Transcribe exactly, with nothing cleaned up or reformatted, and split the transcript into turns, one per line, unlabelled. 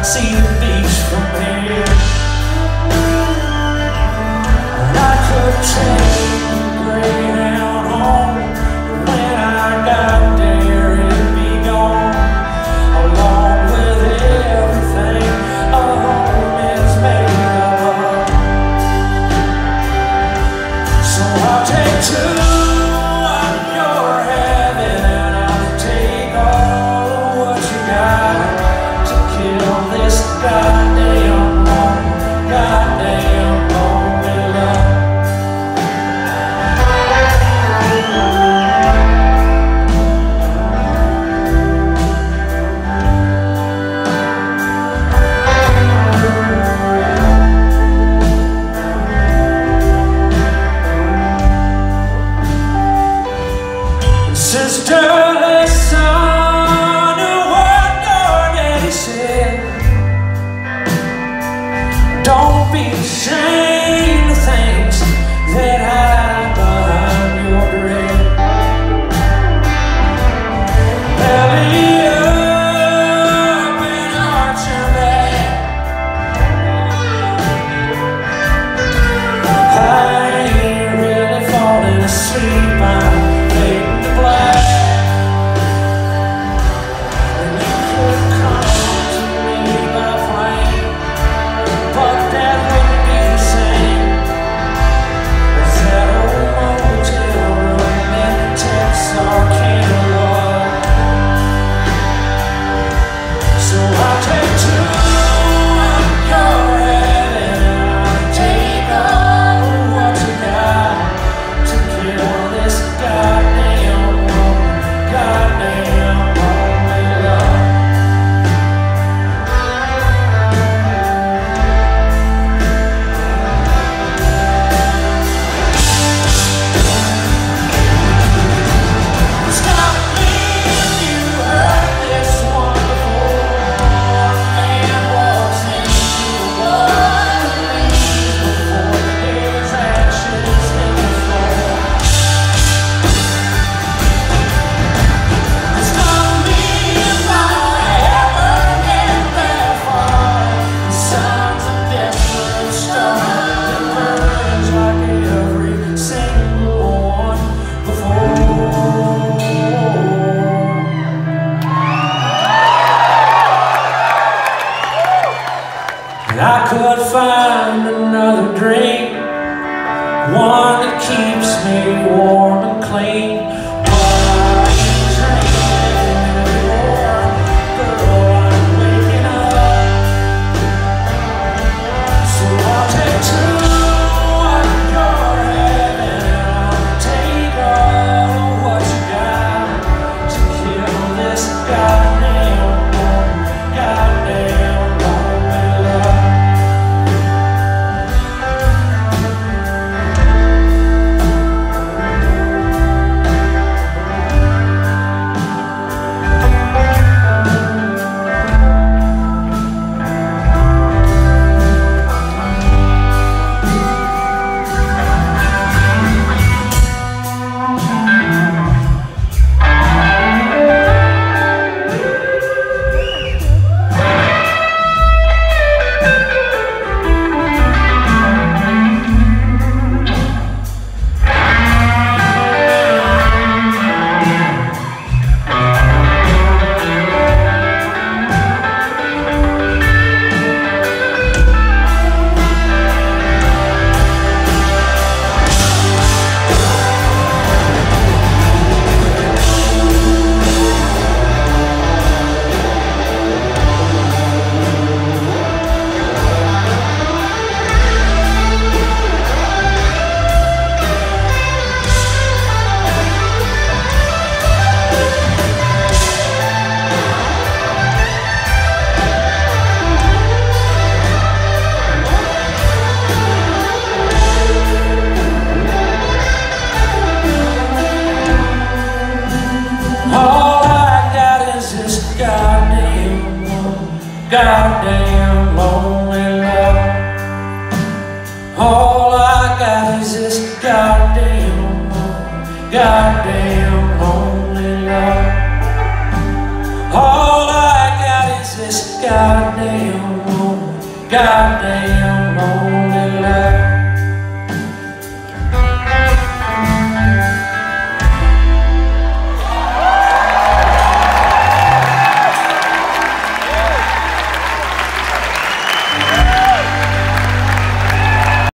see the beach from here. And I could take the Greyhound home, but when I got there it'd be gone, along with everything a home is made of. So I'll take two of your heaven, and I'll take all of what you got to kill this goddamn long, goddamn lonely love. Sister, listen to what your daddy said. Don't be ashamed of things that hide behind your dread. Belly up and arch your back. I ain't really falling asleep, I'm fading to black. And you could come to me by flame, but that wouldn't be the same as that old motel room in Texarkana. So I'll take two of your heaven, and I'll take all of what you got to kill this goddamn woman, goddamn lonely love. Stop me if you heard this one before. Man walks into a world of leaves before his ashes hit the floor. Stop me if I ever get that far. The signs of desperate star that burns like every single one before. And I could find another dream, one that keeps me warm and clean. But I ain't dreaming anymore, girl, I'm waking up. So I'll take two of your heaven, and I'll take all of what you got to kill this goddamn lonely, goddamn lonely love. Goddamn lonely love. All I got is this goddamn lonely, goddamn lonely love. All I got is this goddamn lonely, goddamn lonely life.